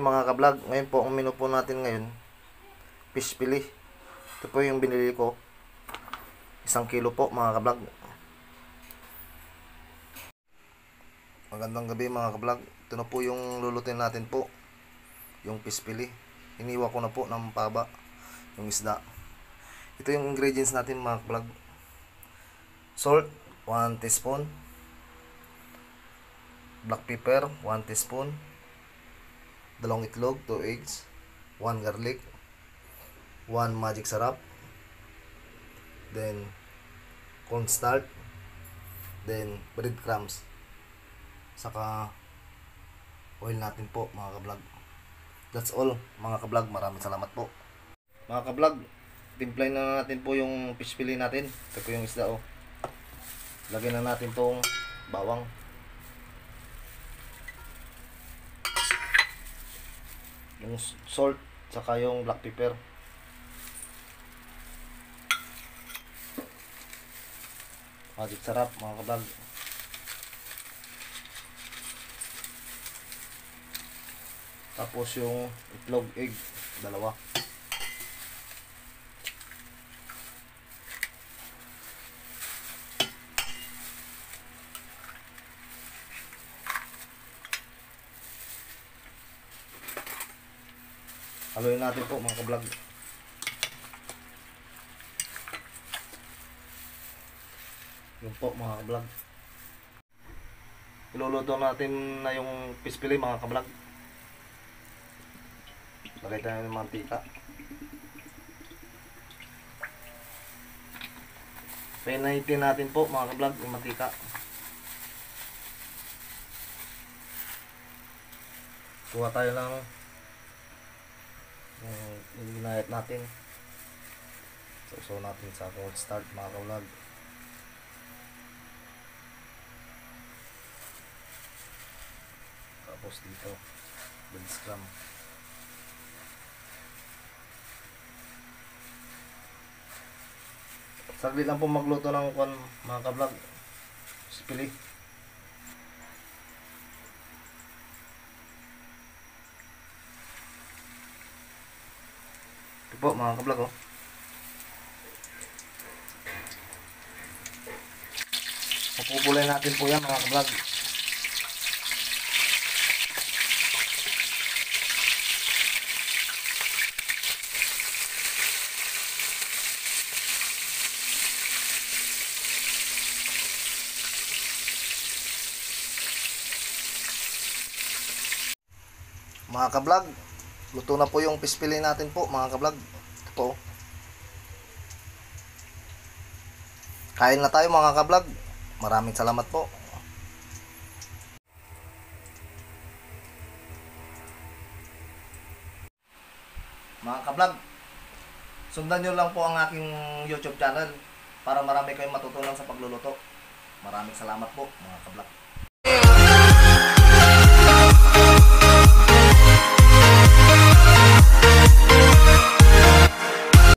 mga kablog. Ngayon po, ang menu po natin ngayon, fish fillet. Ito po yung binili ko. 1 kilo po mga kablog. Magandang gabi mga kablog. Ito na po yung lulutin natin po. Yung fish fillet. Iniwa ko na po ng paba yung isda. Ito yung ingredients natin mga kablog. Salt, 1 teaspoon. Black pepper, 1 teaspoon. 2 itlog, 2 eggs. 1 garlic. 1 magic sarap. Then cornstarch. Then breadcrumbs. Saka oil natin po mga kablog. That's all mga kablog. Maraming salamat po. Mga kablog, timplay na natin po yung fish fillet natin. Ito po yung isda oh. Lagyan na natin tong bawang. Yung salt, saka yung black pepper. Magic sarap mga kablog. Tapos yung itlog, egg, 2. Haluin natin po mga kablog. Yun po mga kablog. Iluluto natin na yung fish fillet mga kablog. Lagay tayo ng mantika. Pinahitin natin po mga kablog yung mantika. Kuha tayo ng ginayat natin. So natin sa cornstarch mga kablog. Tapos dito breadcrumbs. Saglit lang po magluto ng mga kablog. Spili. Ito po mga kablog oh. Pupulay natin po yan mga kablog. Mga kablog, luto na po yung fish fillet natin po mga kablog. Ito po. Kain na tayo mga kablog. Maraming salamat po. Mga kablog, sundan nyo lang po ang aking YouTube channel para marami kayong matutunan sa pagluluto. Maraming salamat po mga kablog.